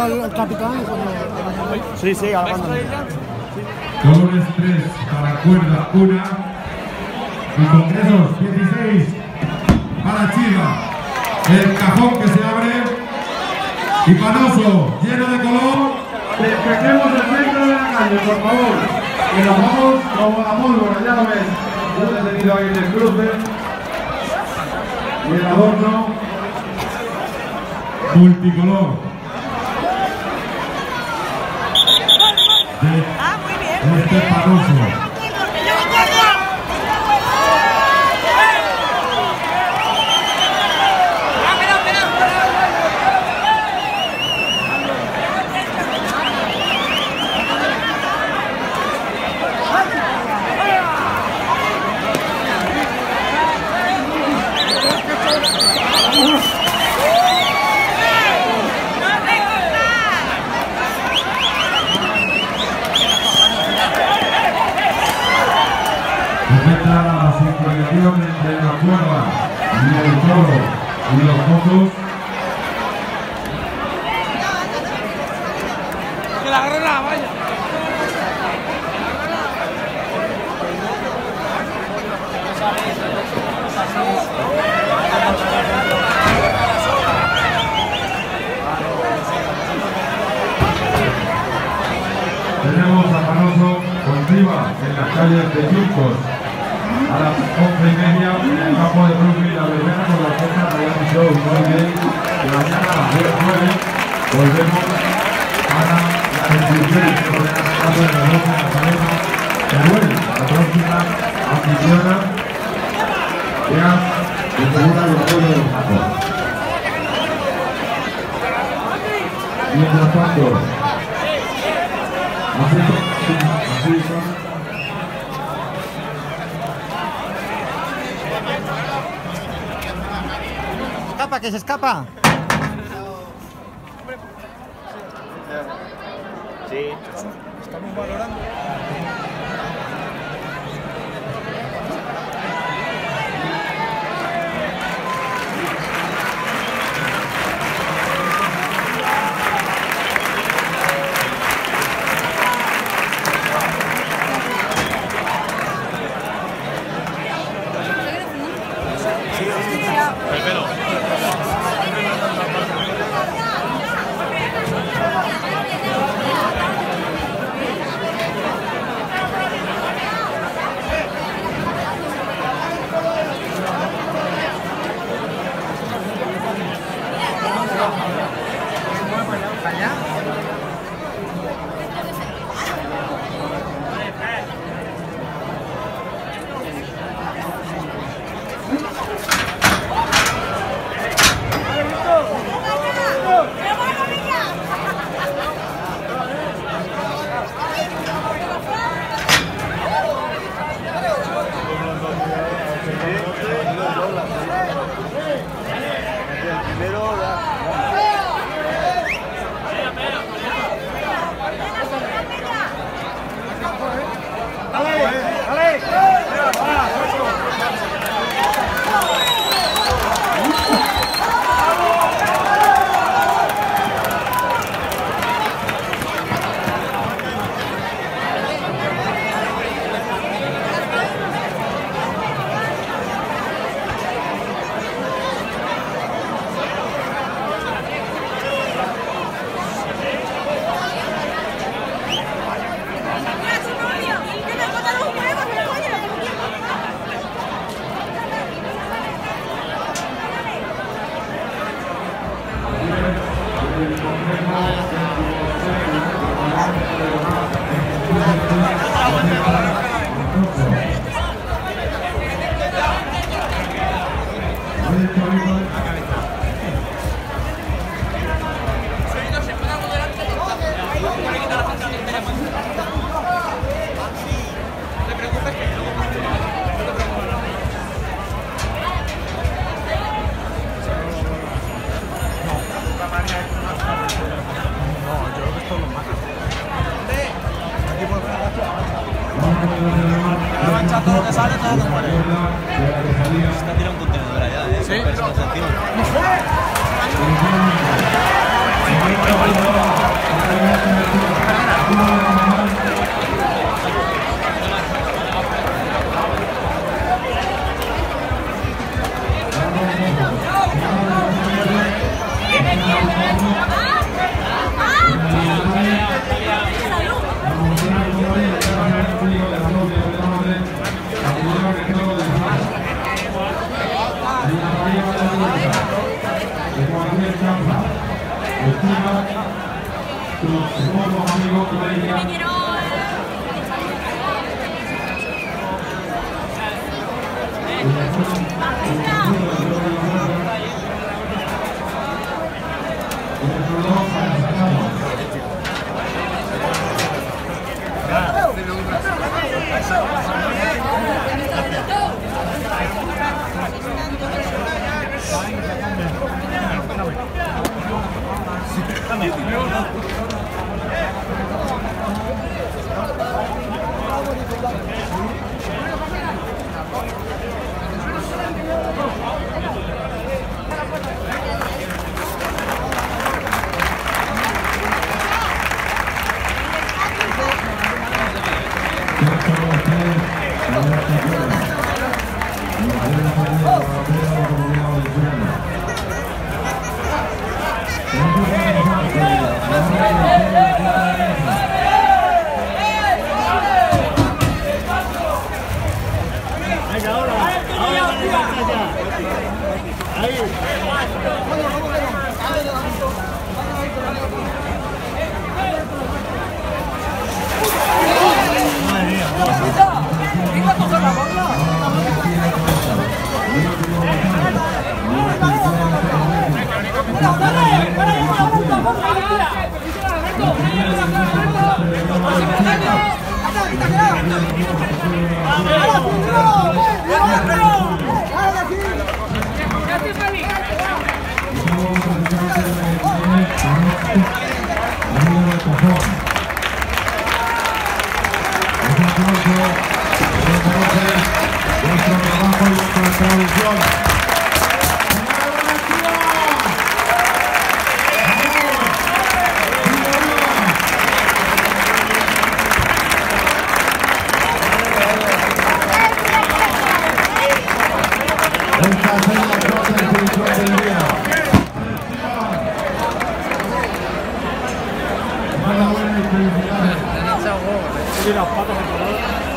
al capitán. Sí, sí, ahora cuando. Colores 3 para cuerda 1 y congresos 16 para Chiva. El cajón que se abre y Panoso lleno de color. Despejemos el centro de la calle, por favor. Y nos vamos como la pólvora, ya lo ves. Yo he tenido ahí en el cruce. Y el adorno multicolor. Muy bien. Panoso. La sincronización entre la cuerda y el toro y los focos. Que la agarre la valla. Tenemos a Panoso con Chiva en las calles de Yuncos. A las 11:30 en el campo de Brooklyn, la verbena con la orquesta Miami Show. Muy bien, y mañana a las 10:09 volvemos para la descripción de la casa de la Rosa de la Cabeza. Teruel, la próxima anfitriona, ya asegura el apoyo de los sacos. Mientras tanto, así Escapa, que se escapa. Sí. Estamos valorando. Todo lo que sale, todo lo que muere. Está tirando un contenedor allá, ¿eh? Sí. Las patas